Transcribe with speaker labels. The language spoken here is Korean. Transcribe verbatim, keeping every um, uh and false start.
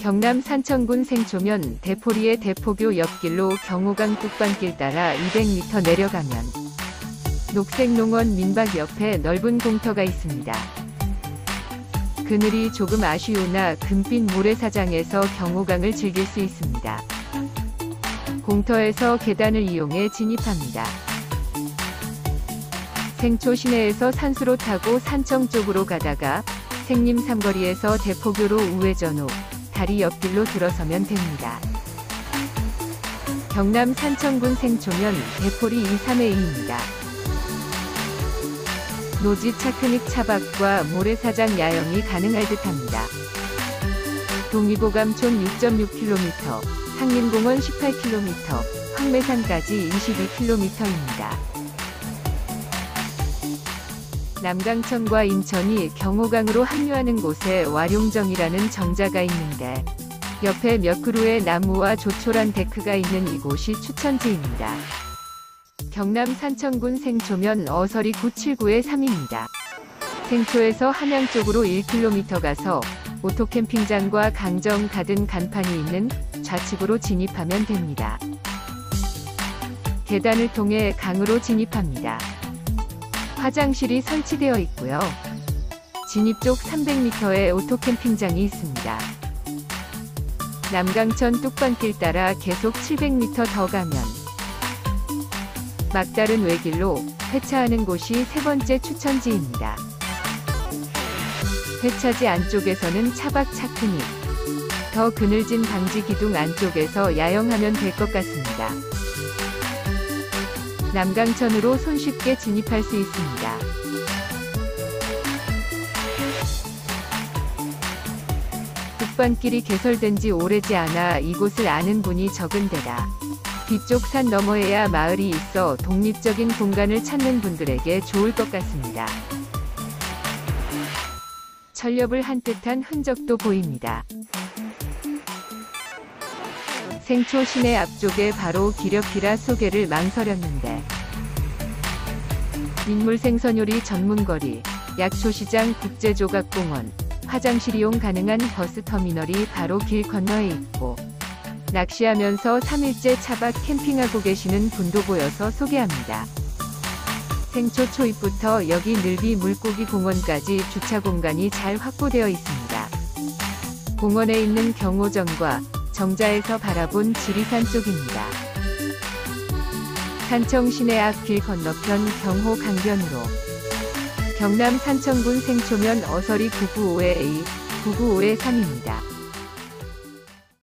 Speaker 1: 경남 산청군 생초면 대포리의 대포교 옆길로 경호강 뚝방길 따라 이백 미터 내려가면 녹색농원 민박 옆에 넓은 공터가 있습니다. 그늘이 조금 아쉬우나 금빛 모래사장에서 경호강을 즐길 수 있습니다. 공터에서 계단을 이용해 진입합니다. 생초 시내에서 산수로 타고 산청 쪽으로 가다가 생림 삼거리에서 대포교로 우회전 후 다리 옆길로 들어서면 됩니다. 경남 산청군 생초면 대포리 이삼의 이입니다. 노지 차크닉 차박과 모래사장 야영이 가능할 듯합니다. 동의보감촌 육 점 육 킬로미터, 상림공원 십팔 킬로미터, 황매산까지 이십이 킬로미터입니다. 남강천과 인천이 경호강으로 합류하는 곳에 와룡정이라는 정자가 있는데 옆에 몇 그루의 나무와 조촐한 데크가 있는 이곳이 추천지입니다. 경남 산청군 생초면 어서리 구칠구의 삼입니다. 생초에서 함양 쪽으로 일 킬로미터 가서 오토캠핑장과 강정 가든 간판이 있는 좌측으로 진입하면 됩니다. 계단을 통해 강으로 진입합니다. 화장실이 설치되어 있고요. 진입 쪽 삼백 미터에 오토캠핑장이 있습니다. 남강천 뚝방길 따라 계속 칠백 미터 더 가면 막다른 외길로 회차하는 곳이 세 번째 추천지입니다. 회차지 안쪽에서는 차박 차크닉, 더 그늘진 방지 기둥 안쪽에서 야영하면 될 것 같습니다. 남강천으로 손쉽게 진입할 수 있습니다. 뚝방길이 개설된 지 오래지 않아 이곳을 아는 분이 적은 데다 뒤쪽 산 너머에야 마을이 있어 독립적인 공간을 찾는 분들에게 좋을 것 같습니다. 철렵을 한 듯한 흔적도 보입니다. 생초 시내 앞쪽에 바로 기력기라 소개를 망설였는데 민물생선요리 전문거리, 약초시장 국제조각공원, 화장실 이용 가능한 버스터미널이 바로 길 건너에 있고 낚시하면서 삼 일째 차박 캠핑하고 계시는 분도 보여서 소개합니다. 생초 초입부터 여기 늘비 물고기 공원까지 주차 공간이 잘 확보되어 있습니다. 공원에 있는 경호정과 정자에서 바라본 지리산 쪽입니다. 산청 시내 앞 길 건너편 경호 강변으로 경남 산청군 생초면 어서리 구구오의 에이, 구구오의 삼입니다.